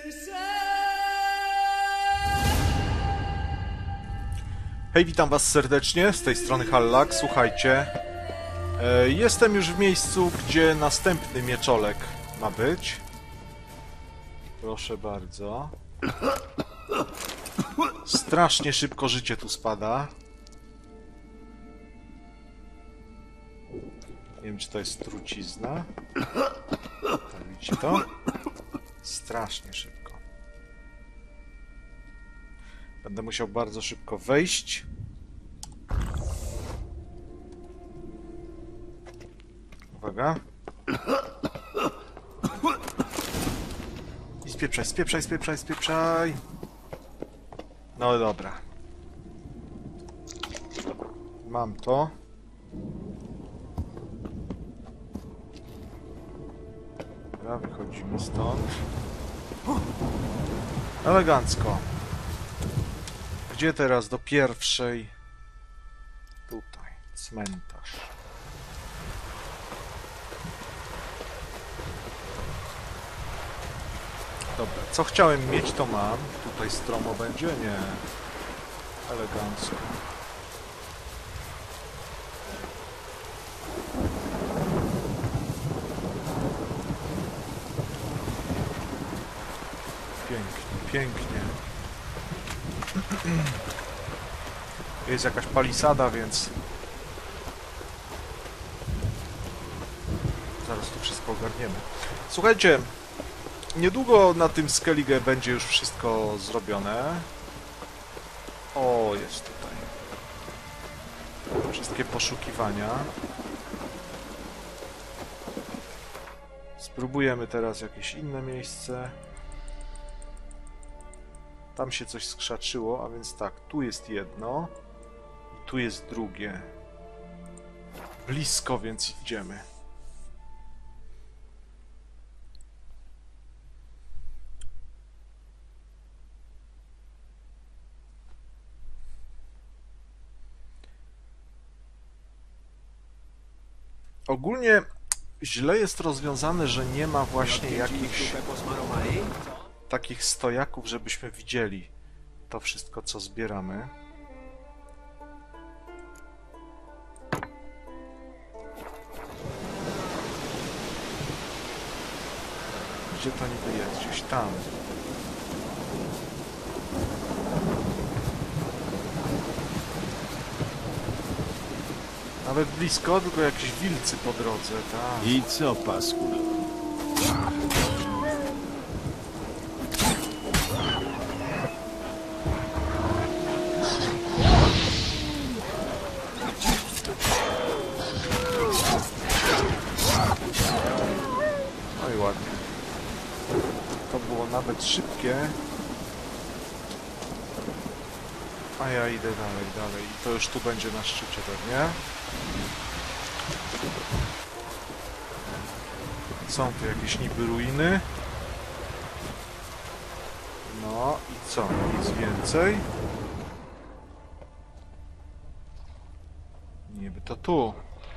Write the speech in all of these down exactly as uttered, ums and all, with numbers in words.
Hej, witam was serdecznie, z tej strony Hallak. Słuchajcie, e, jestem już w miejscu, gdzie następny mieczolek ma być. Proszę bardzo. Strasznie szybko życie tu spada. Nie wiem, czy to jest trucizna. Tak, widzicie to? Strasznie szybko. Będę musiał bardzo szybko wejść. Uwaga. I spieprzaj, spieprzaj, spieprzaj, spieprzaj. No dobra. Mam to. Dobra, wychodzimy stąd. Elegancko. Gdzie teraz? Do pierwszej. Tutaj. Cmentarz. Dobra. Co chciałem mieć, to mam. Tutaj stromo będzie? Nie. Elegancko. Pięknie, pięknie. Jest jakaś palisada, więc zaraz tu wszystko ogarniemy. Słuchajcie, niedługo na tym Skellige będzie już wszystko zrobione. O, jest tutaj. Wszystkie poszukiwania. Spróbujemy teraz jakieś inne miejsce. Tam się coś skrzaczyło, a więc tak, tu jest jedno i tu jest drugie. Blisko, więc idziemy. Ogólnie źle jest rozwiązane, że nie ma właśnie jakichś takich stojaków, żebyśmy widzieli to wszystko, co zbieramy. Gdzie to niby jest? Gdzieś tam. Nawet blisko, tylko jakieś wilcy po drodze, tak. I co, pasku? No i ładnie. To było nawet szybkie. A ja idę dalej, dalej. I to już tu będzie na szczycie pewnie. Są tu jakieś niby ruiny. No i co? Nic więcej. Niby to tu.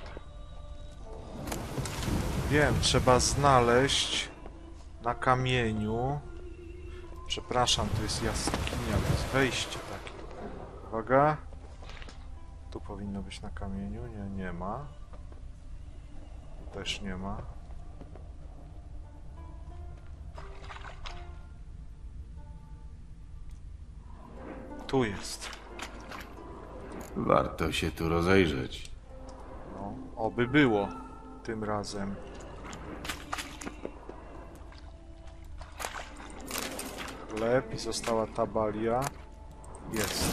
Wiem, trzeba znaleźć na kamieniu. Przepraszam, to jest jaskinia, to jest wejście takie. Uwaga. Tu powinno być na kamieniu. Nie, nie ma. Tu też nie ma. Tu jest. Warto się tu rozejrzeć. No, oby było tym razem. Chleb i została tabalia. Jest.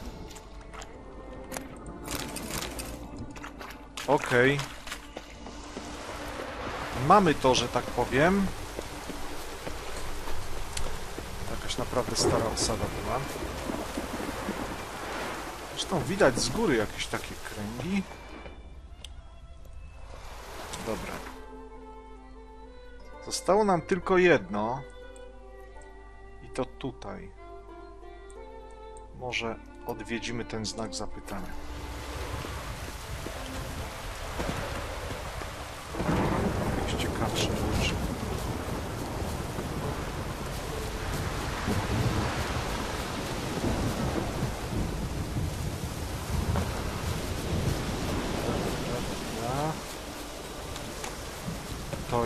Okej. Okay. Mamy to, że tak powiem. Jakaś naprawdę stara osada była. Zresztą widać z góry jakieś takie kręgi. Dobra. Zostało nam tylko jedno. I to tutaj. Może odwiedzimy ten znak zapytania. Jakieś ciekawsze rzeczy.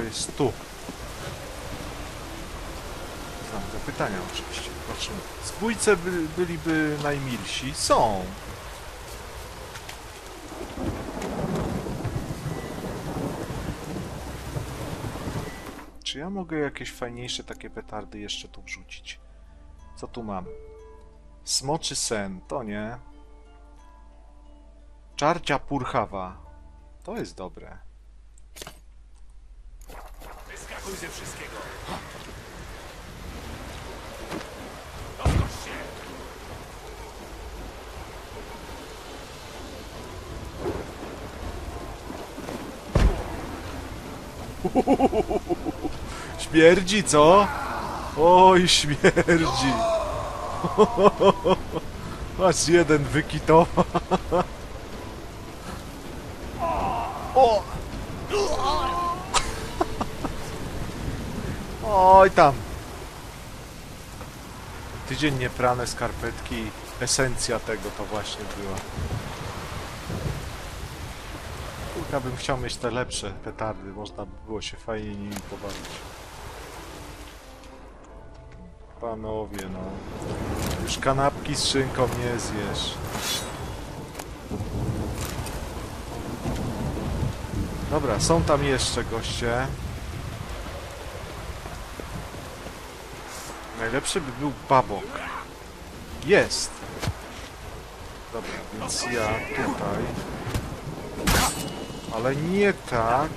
jest tu? Znam zapytania oczywiście. Zobaczymy. Zbójcy by, byliby najmilsi. Są. Czy ja mogę jakieś fajniejsze takie petardy jeszcze tu wrzucić? Co tu mam? Smoczy sen. To nie. Czarcia purchawa. To jest dobre. Wyskakuj ze wszystkiego! Rozkosz się! Śmierdzi, co? Oj, śmierdzi. Masz jeden wykitowa. O! Oj tam. Tydzień nieprane skarpetki. Esencja tego to właśnie była. Kurka, bym chciał mieć te lepsze petardy. Można by było się fajnie nimi pobawić. Panowie, no. Już kanapki z szynką nie zjesz. Dobra, są tam jeszcze goście. Najlepszy by był babok. Jest! Dobra, więc ja tutaj... Ale nie tak.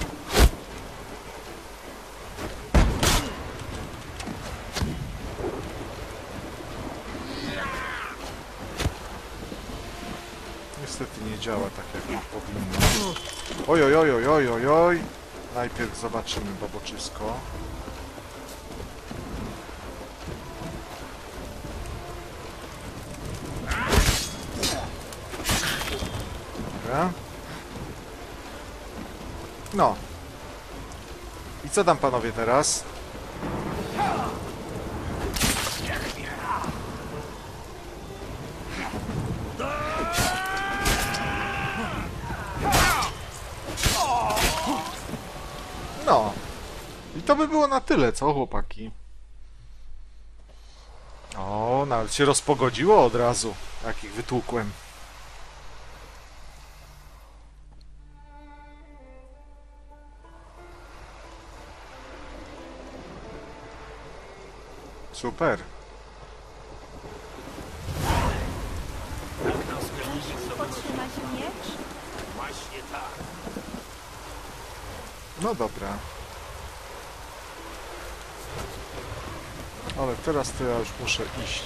Niestety nie działa tak jak powinno. Oj, oj, oj, oj, oj, oj, oj. Najpierw zobaczymy baboczysko. Dobra. No. I co tam panowie teraz? No. I to by było na tyle, co chłopaki? O, nawet się rozpogodziło od razu, jak ich wytłukłem. Super. Potrzymać miecz? Właśnie tak. No dobra. Ale teraz to ja już muszę iść.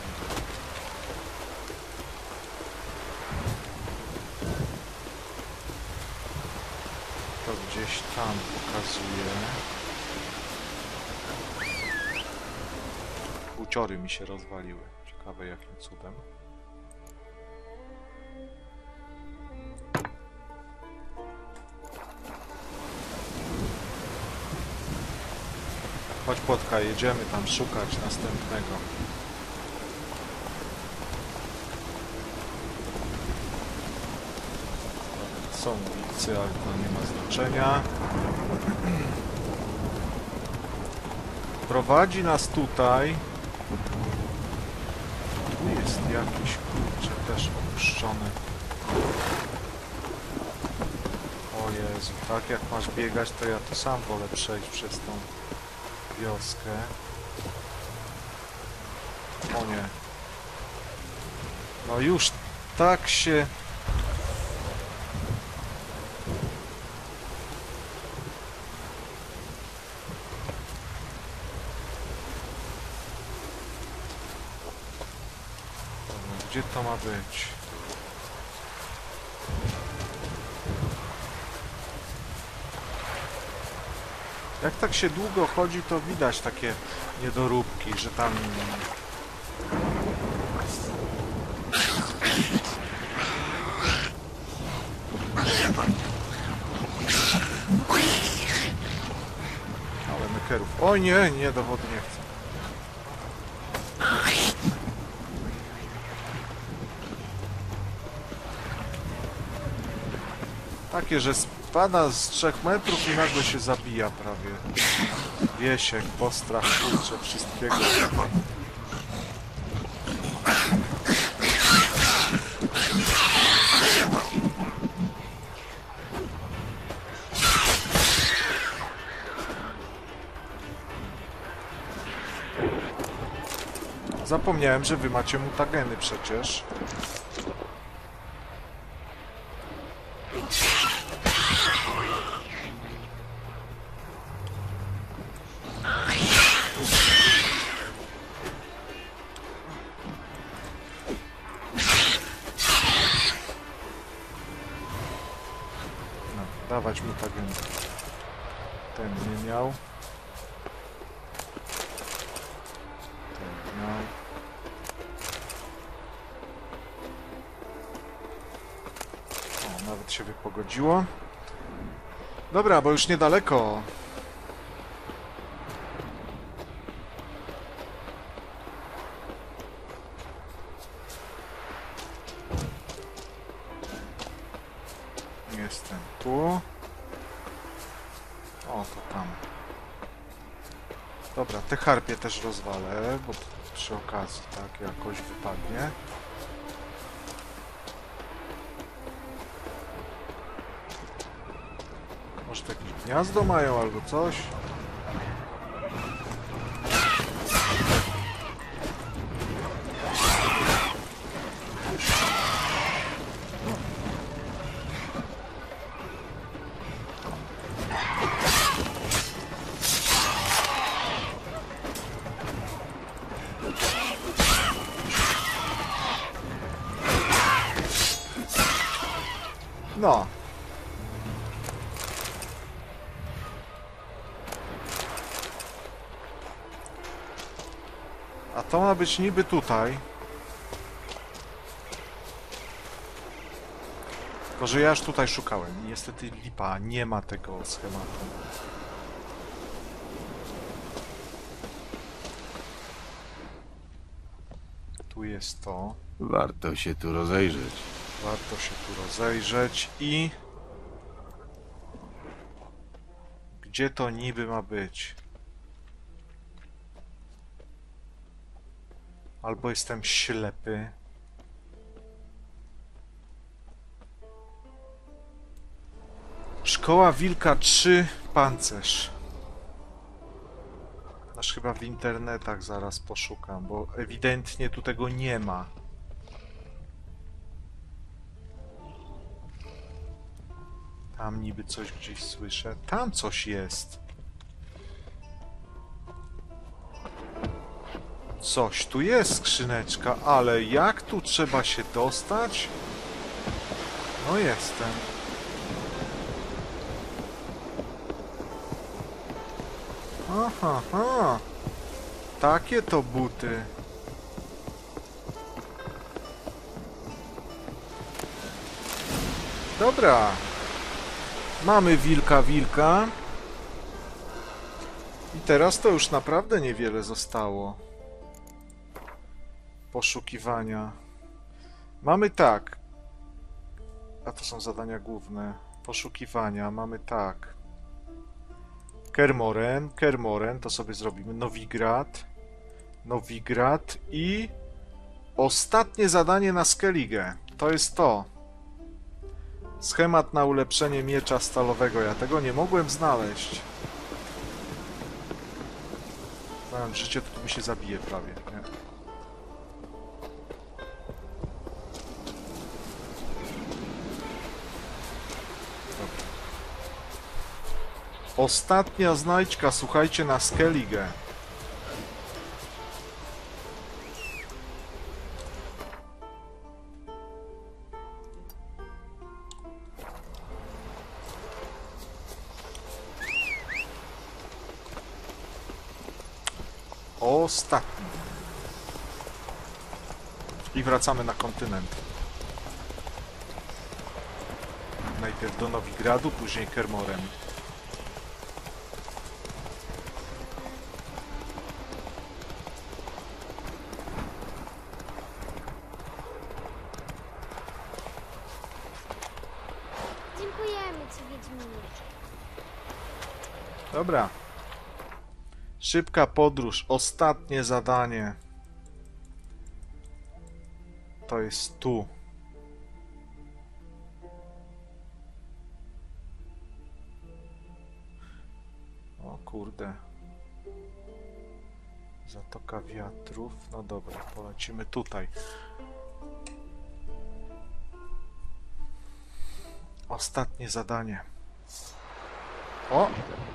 To gdzieś tam pokazuje. Buciory mi się rozwaliły. Ciekawe jakim cudem. Chodź Płotka, jedziemy tam szukać następnego. Są wilcy, ale to nie ma znaczenia. Prowadzi nas tutaj. Tu jest jakiś kurczę też opuszczony. O Jezu, tak jak masz biegać, to ja to sam wolę przejść przez tą wioskę. O nie. No już tak się... Dobra, gdzie to ma być? Jak tak się długo chodzi, to widać takie niedoróbki, że tam... Ale mykerów. O nie, nie, do wody nie chcę. Takie, że Spada z trzech metrów i nagle się zabija prawie. Wiesiek, postrach, kurczę, wszystkiego. Zapomniałem, że wy macie mutageny przecież. No, dawać mutageny. Ten nie miał. Ten miał. O, nawet się wypogodziło. Dobra, bo już niedaleko. Jestem tu. O, to tam. Dobra, te harpie też rozwalę, bo przy okazji tak jakoś wypadnie. Może to jakieś gniazdo mają albo coś? No. A to ma być niby tutaj. Tylko, że ja już tutaj szukałem. I niestety lipa, nie ma tego schematu. Tu jest to. Warto się tu rozejrzeć. Warto się tu rozejrzeć i... Gdzie to niby ma być? Albo jestem ślepy. Szkoła Wilka trzy, pancerz. Aż chyba w internetach zaraz poszukam, bo ewidentnie tu tego nie ma. Tam niby coś gdzieś słyszę. Tam coś jest. Coś tu jest, skrzyneczka, ale jak tu trzeba się dostać? No jestem. Aha, aha. Takie to buty. Dobra. Mamy wilka wilka. I teraz to już naprawdę niewiele zostało. Poszukiwania. Mamy tak. A to są zadania główne. Poszukiwania. Mamy tak. Kermoren. Kermoren. To sobie zrobimy. Nowigrad. Nowigrad. I ostatnie zadanie na Skellige. To jest to. Schemat na ulepszenie miecza stalowego. Ja tego nie mogłem znaleźć. Mam życie, to tu mi się zabije prawie. Nie? Dobra. Ostatnia znajdźka, słuchajcie, na Skellige. Ostatni. I wracamy na kontynent. Najpierw do Nowigradu, później Kermoren. Dziękujemy ci, Wiedźminie. Dobra. Szybka podróż. Ostatnie zadanie. To jest tu. O kurde. Zatoka wiatrów. No dobra, polecimy tutaj. Ostatnie zadanie. O!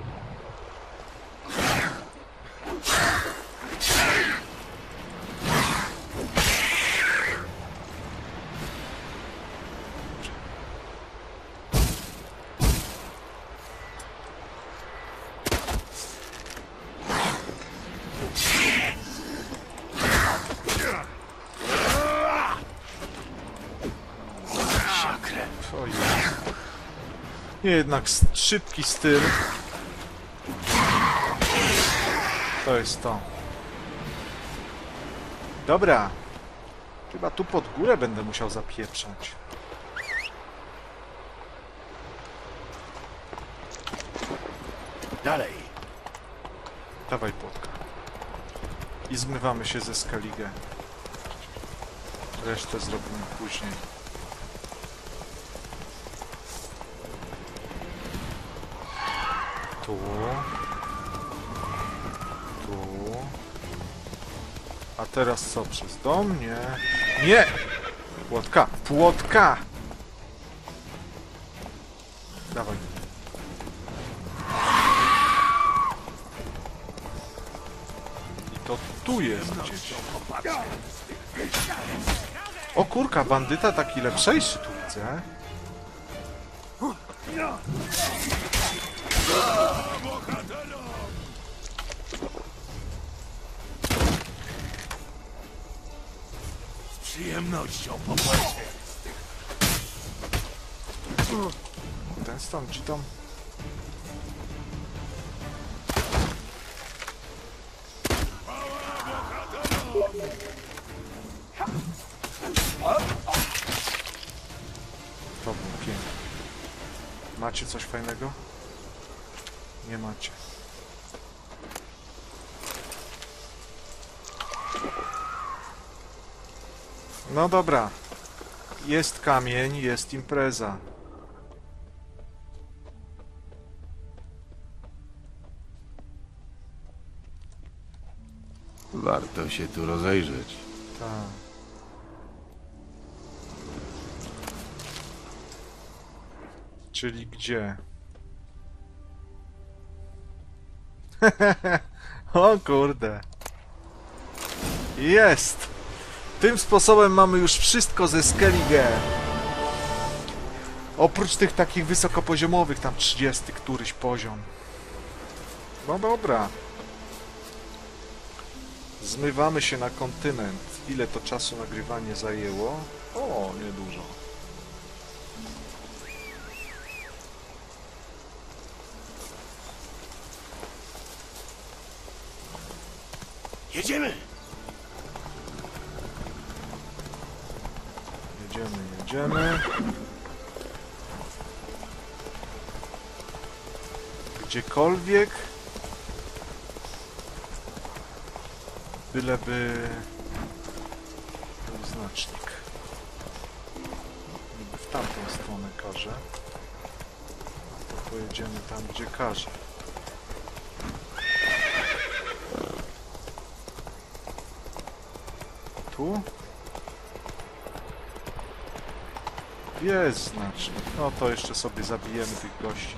Ojej. Nie, jednak s- szybki styl. To jest to. Dobra. Chyba tu pod górę będę musiał zapieprzać. Dalej. Dawaj płotka. I zmywamy się ze Skellige. Resztę zrobimy później. Tu. Tu. A teraz co? Przez dom? Nie. Nie! Płotka! Płotka! Dawaj. I to tu jest gdzieś. O kurka, bandyta taki lepszejszy tu widzę. Z przyjemnością popatrzę. Ten stąd, czy tam? To było pięknie. Macie coś fajnego? Nie macie. No dobra. Jest kamień, jest impreza. Warto się tu rozejrzeć. Tak. Czyli gdzie? O kurde. Jest! Tym sposobem mamy już wszystko ze Skellige. Oprócz tych takich wysokopoziomowych, tam trzydziesty któryś poziom. No dobra. Zmywamy się na kontynent. Ile to czasu nagrywanie zajęło? O, niedużo. Jedziemy! Jedziemy, jedziemy. Gdziekolwiek. Byleby był znacznik. Niby w tamtą stronę każe. To pojedziemy tam, gdzie każe. Tu? Jest znacznik. No to jeszcze sobie zabijemy tych gości.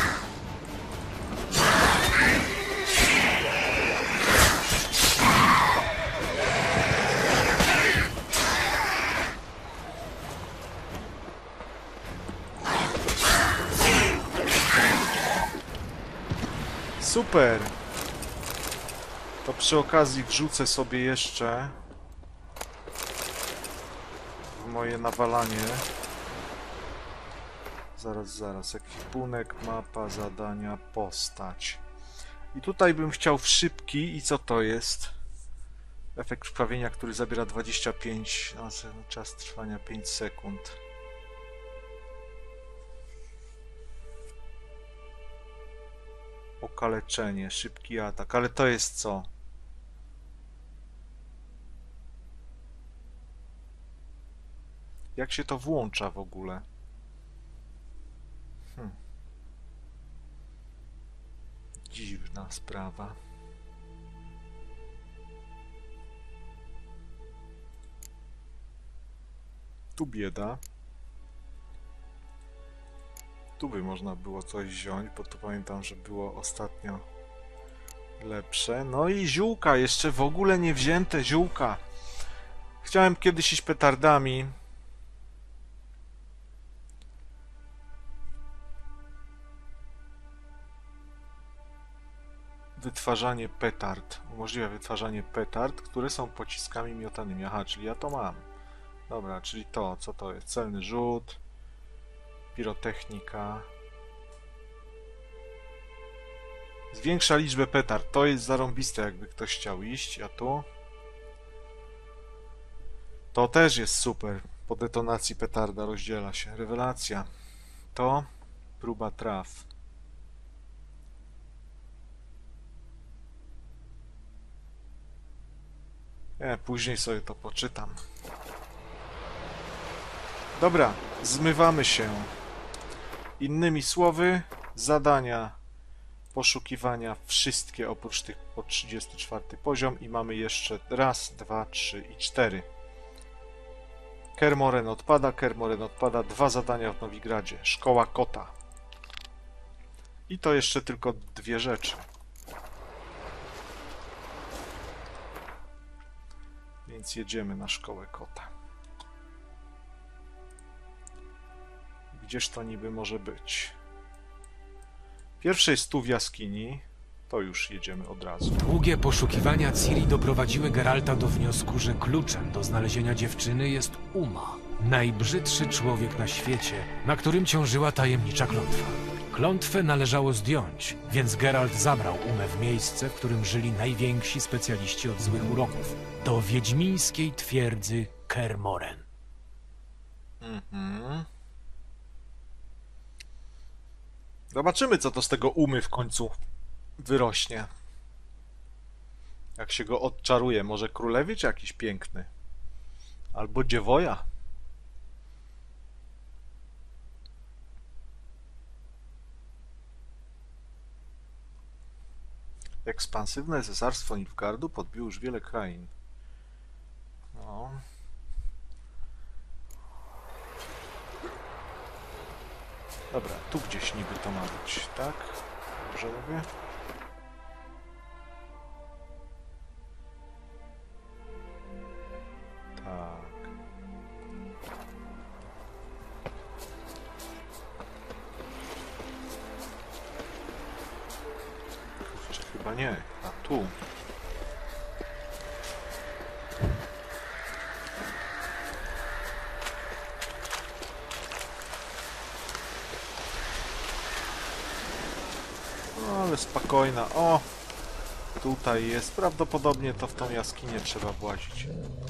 Super! To przy okazji wrzucę sobie jeszcze w moje nawalanie. Zaraz, zaraz. Ekwipunek, mapa, zadania, postać. I tutaj bym chciał w szybki. I co to jest? Efekt krwawienia, który zabiera dwadzieścia pięć. No, czas trwania pięć sekund. Okaleczenie, szybki atak, ale to jest co? Jak się to włącza w ogóle? Hm. Dziwna sprawa. Tu bieda. Tu by można było coś wziąć, bo tu pamiętam, że było ostatnio lepsze. No i ziółka, jeszcze w ogóle nie wzięte ziółka. Chciałem kiedyś iść petardami. Wytwarzanie petard. Umożliwia wytwarzanie petard, które są pociskami miotanymi. Aha, czyli ja to mam. Dobra, czyli to, co to jest? Celny rzut, pirotechnika. Zwiększa liczbę petard. To jest zarąbiste, jakby ktoś chciał iść. A tu? To też jest super. Po detonacji petarda rozdziela się. Rewelacja. To próba traf. Nie, później sobie to poczytam. Dobra, zmywamy się. Innymi słowy, zadania poszukiwania wszystkie oprócz tych po trzydziesty czwarty poziom i mamy jeszcze raz, dwa, trzy i cztery. Kermoren odpada, Kermoren odpada, dwa zadania w Nowigradzie. Szkoła kota. I to jeszcze tylko dwie rzeczy. Więc jedziemy na szkołę kota. Gdzież to niby może być? Pierwsze jest tu w jaskini. To już jedziemy od razu. Długie poszukiwania Ciri doprowadziły Geralta do wniosku, że kluczem do znalezienia dziewczyny jest Uma. Najbrzydszy człowiek na świecie, na którym ciążyła tajemnicza klątwa. Klątwę należało zdjąć, więc Geralt zabrał Umę w miejsce, w którym żyli najwięksi specjaliści od złych uroków. Do wiedźmińskiej twierdzy Kermoren. Mhm. Zobaczymy, co to z tego Umy w końcu wyrośnie. Jak się go odczaruje. Może królewicz jakiś piękny. Albo dziewoja. Ekspansywne cesarstwo Nilfgaardu podbiło już wiele krain. No. Dobra, tu gdzieś niby to ma być, tak? Dobrze robię? Tak. Kurczę, chyba nie. A tu. No, ale spokojna. O! Tutaj jest. Prawdopodobnie to w tą jaskinię trzeba włazić.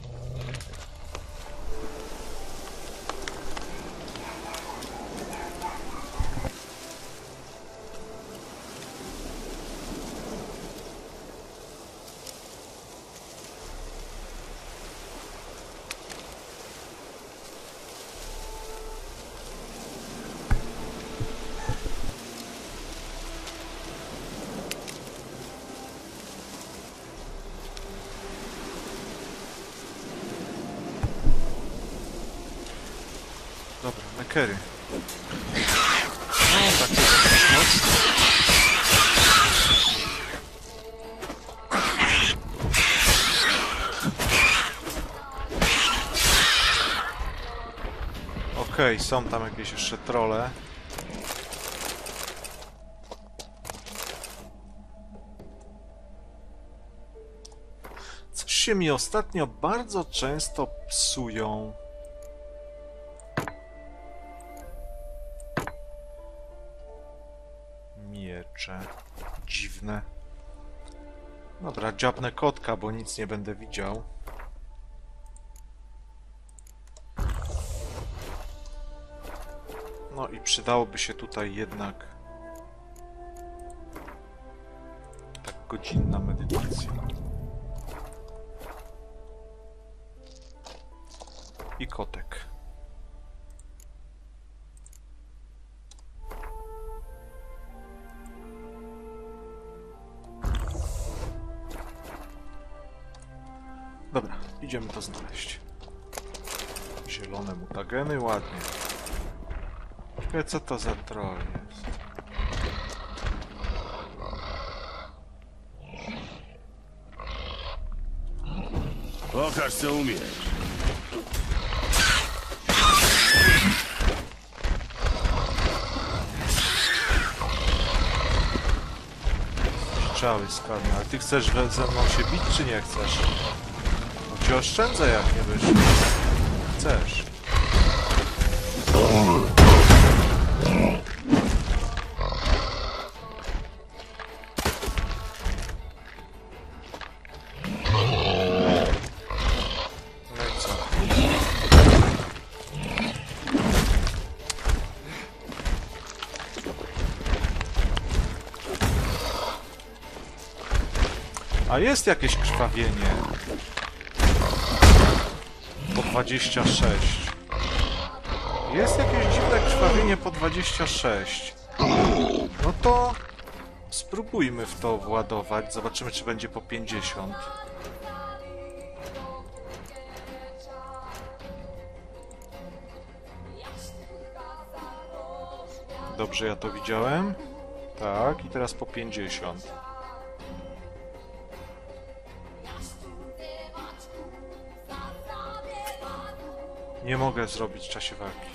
Dobra, mekery. No, tak jest mocno. Okej, są tam jakieś jeszcze trolle. Coś się mi ostatnio bardzo często psują. Miecze. Dziwne. Dobra, dziabnę kotka, bo nic nie będę widział. No i przydałoby się tutaj jednak godzinna medytacja. I kotek. Dobra, idziemy to znaleźć. Zielone mutageny, ładnie. Ciekawe, co to za troll jest. Pokaż, co umiesz. Strzały skarne, ale ty chcesz we- ze mną się bić, czy nie chcesz? Bo cię oszczędzę, jak nie wyjść. Chcesz. No i co? A jest jakieś krwawienie. Po dwadzieścia sześć. Jest jakieś dziwne krwawienie po dwadzieścia sześć. No to spróbujmy w to władować. Zobaczymy, czy będzie po pięćdziesiąt. Dobrze, ja to widziałem. Tak, i teraz po pięćdziesiąt. Nie mogę zrobić w czasie walki.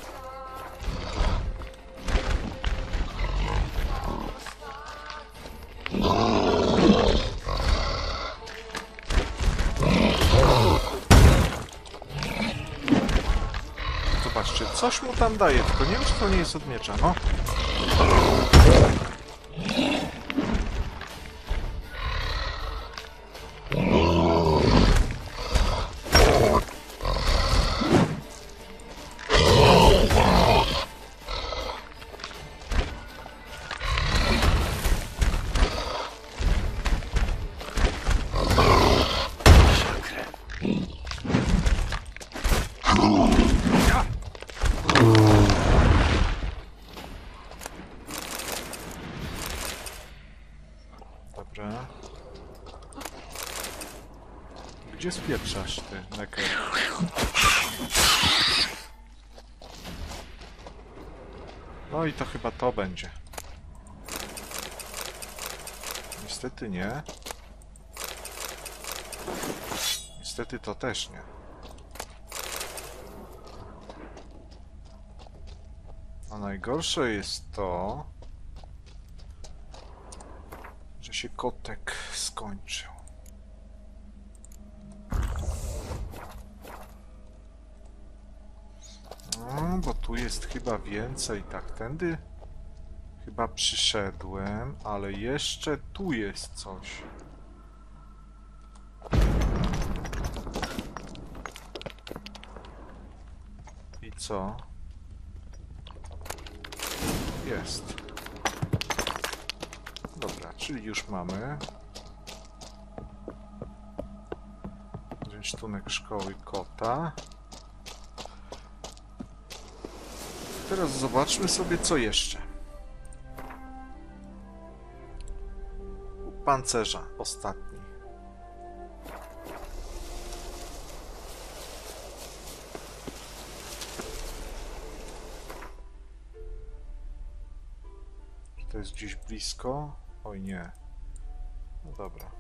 Zobaczcie, coś mu tam daje, tylko nie wiem, czy to nie jest od miecza, no. Dobra. Gdzie spieprzasz ty, Necker? No i to chyba to będzie. Niestety nie. Niestety to też nie. A najgorsze jest to, że się kotek skończył. No, bo tu jest chyba więcej. Tak, tędy chyba przyszedłem, ale jeszcze tu jest coś. I co? Jest. Dobra, czyli już mamy. Rynsztunek szkoły kota. Teraz zobaczmy sobie, co jeszcze. U pancerza, ostatni. Czy to jest gdzieś blisko? Oj nie. No dobra.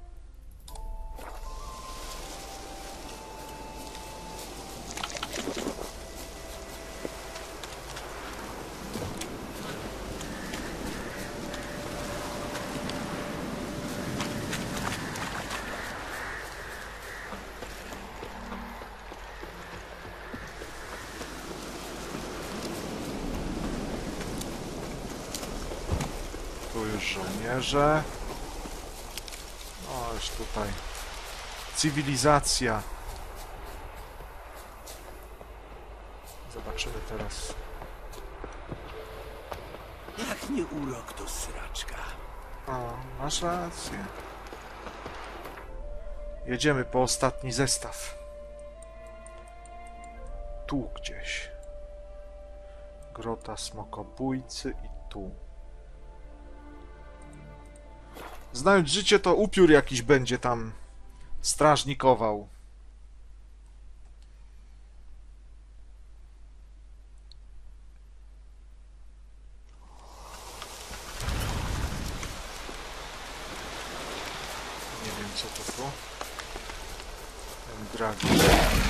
Tu już żołnierze. No już tutaj. Cywilizacja. Zobaczymy teraz. Jak nie urok, to sraczka. O, masz rację. Jedziemy po ostatni zestaw. Tu gdzieś. Grota Smokobójcy i tu. Znając życie, to upiór jakiś będzie tam strażnikował. Nie wiem, co to było. Ten dragon.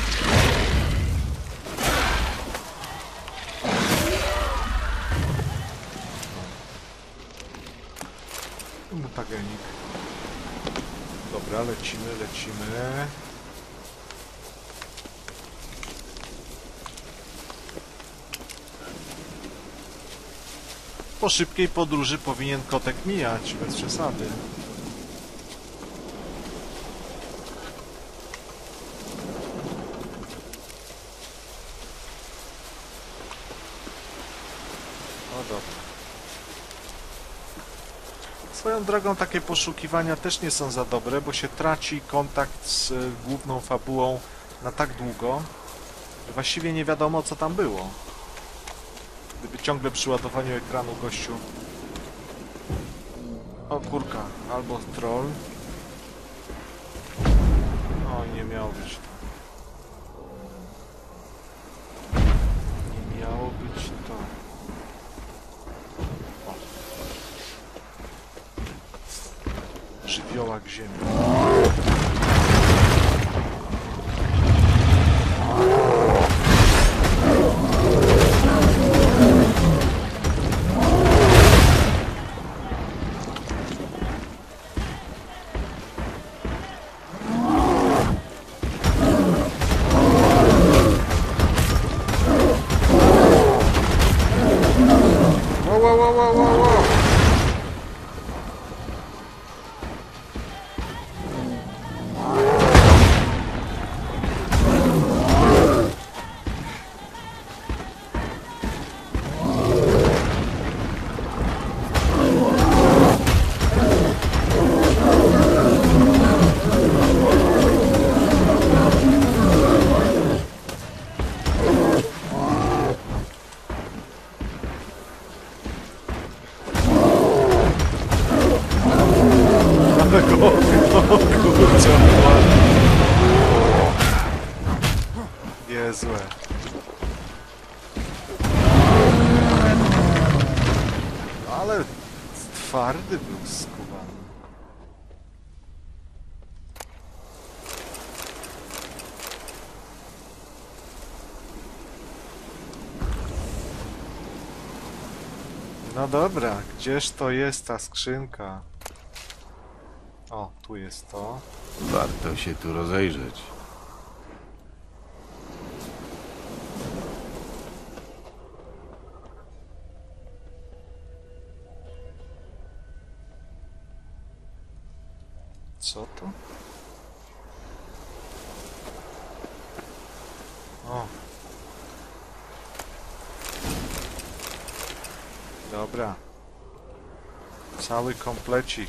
Mutagenik. Dobra, lecimy, lecimy. Po szybkiej podróży powinien kotek mijać, bez przesady. O dobra. Swoją drogą takie poszukiwania też nie są za dobre, bo się traci kontakt z y, główną fabułą na tak długo, że właściwie nie wiadomo, co tam było. Gdyby ciągle przy ładowaniu ekranu gościu... O kurka, albo troll. O, nie miało być to. Nie miało być to. Żywiołak ziemi. Wow, wow, wow, wow, wow, wow. Niezłe. Ale twardy był skubany. No dobra, gdzież to jest ta skrzynka? O, tu jest to. Warto się tu rozejrzeć. Co to? O. Dobra. Cały komplecik.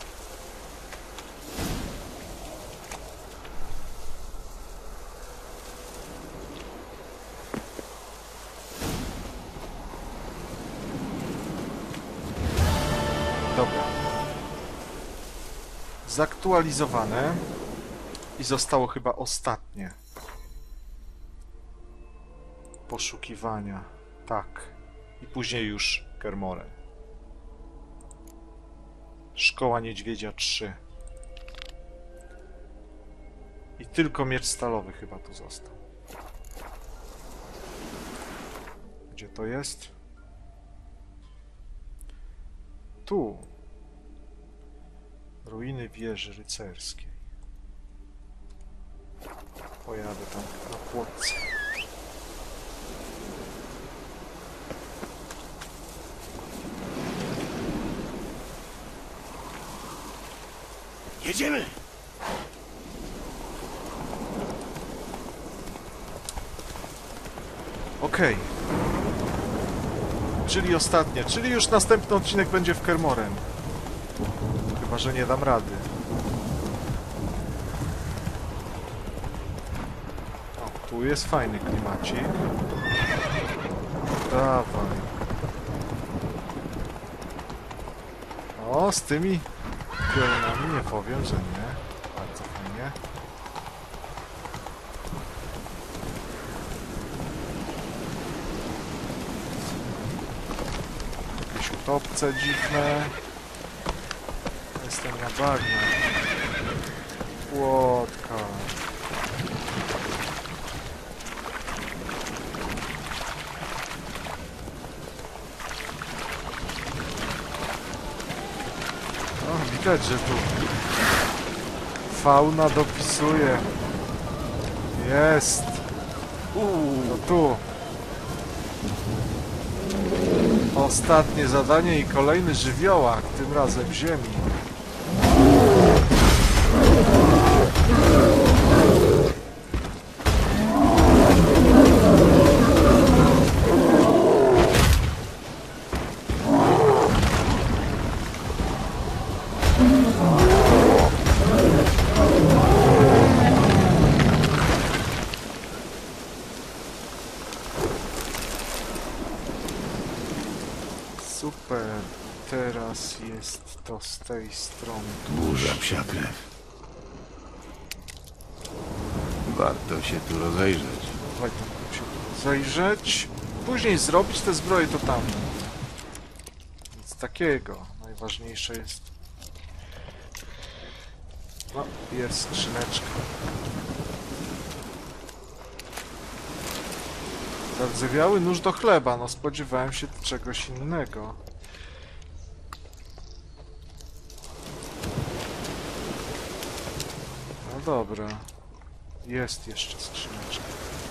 Dobra. Zaktualizowane i zostało chyba ostatnie poszukiwania. Tak. I później już Kermoren. Szkoła Niedźwiedzia trzy. I tylko miecz stalowy chyba tu został. Gdzie to jest? Tu. Ruiny wieży rycerskiej. Pojadę tam na płotce. Jedziemy! Okej. Czyli ostatnie, czyli już następny odcinek będzie w Kermoren. Chyba że nie dam rady. Tu jest fajny klimacik. Dawaj. O, z tymi pionami nie powiem, że nie. Bardzo fajnie. Jakieś utopce dziwne. Jestem na bagnach. Płotka. O, widać, że tu fauna dopisuje. Jest. Uuu, no tu. Ostatnie zadanie i kolejny żywiołak, tym razem w ziemi. Super, teraz jest to z tej strony. Burza psia krew. Warto się tu rozejrzeć. Dawaj tam się tu zajrzeć. Później zrobić te zbroje to tam. Nic takiego. Najważniejsze jest... No, jest skrzyneczka. Zardzewiały nóż do chleba. No, spodziewałem się czegoś innego. No dobra. Jest jeszcze skrzyneczka.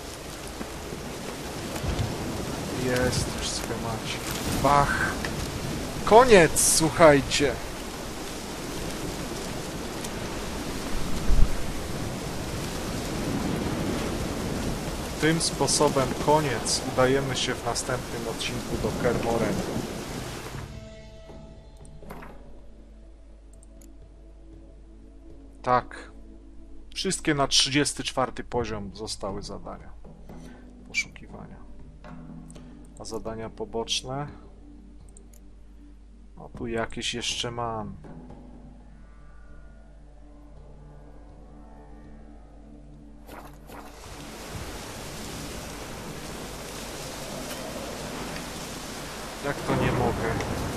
Jest już schemacik. Bach! Koniec, słuchajcie! Tym sposobem koniec. Udajemy się w następnym odcinku do Kermorenu. Tak. Wszystkie na trzydziesty czwarty poziom zostały zadania. Poszukiwania. A zadania poboczne? No tu jakieś jeszcze mam. Jak to nie mogę?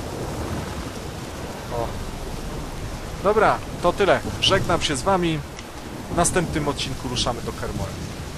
O. Dobra, to tyle. Żegnam się z wami. W następnym odcinku ruszamy do Kermoren.